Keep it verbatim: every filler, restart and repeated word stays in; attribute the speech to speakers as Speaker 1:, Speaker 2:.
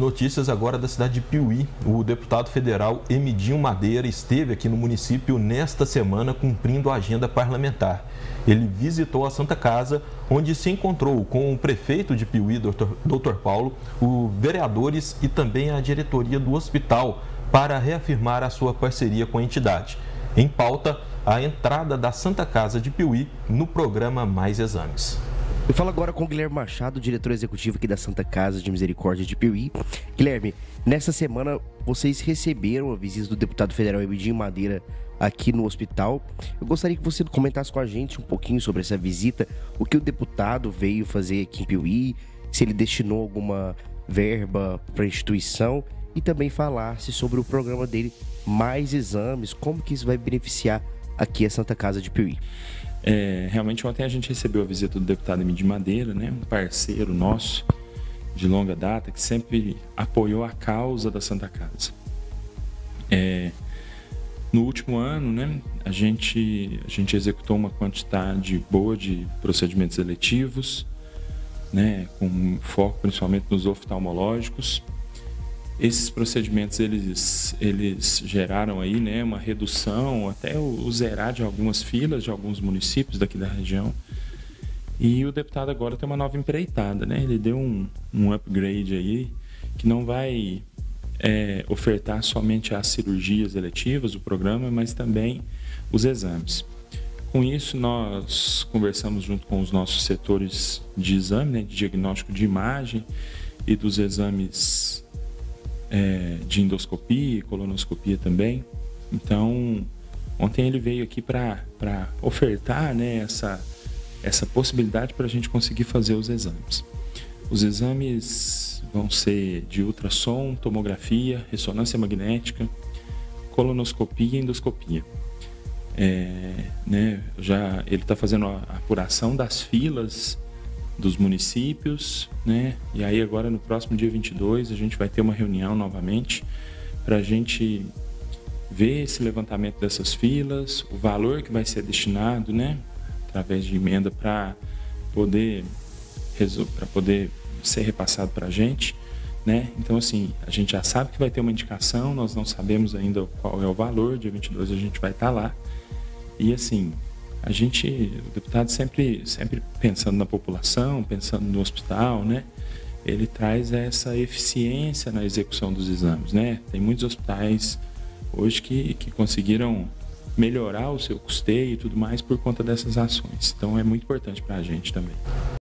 Speaker 1: Notícias agora da cidade de Piuí. O deputado federal Emidinho Madeira esteve aqui no município nesta semana cumprindo a agenda parlamentar. Ele visitou a Santa Casa, onde se encontrou com o prefeito de Piuí, doutor Paulo, os vereadores e também a diretoria do hospital para reafirmar a sua parceria com a entidade. Em pauta, a entrada da Santa Casa de Piuí no programa Mais Exames.
Speaker 2: Eu falo agora com o Guilherme Machado, diretor executivo aqui da Santa Casa de Misericórdia de Piuí. Guilherme, nessa semana vocês receberam a visita do deputado federal Emidinho Madeira aqui no hospital. Eu gostaria que você comentasse com a gente um pouquinho sobre essa visita, o que o deputado veio fazer aqui em Piuí, se ele destinou alguma verba para a instituição e também falasse sobre o programa dele Mais Exames, como que isso vai beneficiar aqui a Santa Casa de Piuí.
Speaker 3: É, realmente ontem a gente recebeu a visita do deputado Emidinho Madeira, né, um parceiro nosso de longa data que sempre apoiou a causa da Santa Casa. É, no último ano, né, a gente, a gente executou uma quantidade boa de procedimentos eletivos, né, com foco principalmente nos oftalmológicos. Esses procedimentos eles, eles geraram aí, né, uma redução, até o, o zerar de algumas filas de alguns municípios daqui da região. E o deputado agora tem uma nova empreitada, né? Ele deu um, um upgrade aí que não vai é, ofertar somente as cirurgias eletivas, o programa, mas também os exames. Com isso, nós conversamos junto com os nossos setores de exame, né, de diagnóstico de imagem e dos exames É, de endoscopia e colonoscopia também. Então, ontem ele veio aqui para ofertar, né, essa, essa possibilidade para a gente conseguir fazer os exames. Os exames vão ser de ultrassom, tomografia, ressonância magnética, colonoscopia e endoscopia. É, né, já ele está fazendo a apuração das filas dos municípios, né? E aí agora no próximo dia vinte e dois a gente vai ter uma reunião novamente para a gente ver esse levantamento dessas filas, o valor que vai ser destinado, né, através de emenda para poder para poder ser repassado para a gente, né? Então assim, a gente já sabe que vai ter uma indicação, nós não sabemos ainda qual é o valor. Dia vinte e dois a gente vai estar lá e assim, a gente, o deputado sempre, sempre pensando na população, pensando no hospital, né? Ele traz essa eficiência na execução dos exames, né? Tem muitos hospitais hoje que, que conseguiram melhorar o seu custeio e tudo mais por conta dessas ações. Então é muito importante para a gente também.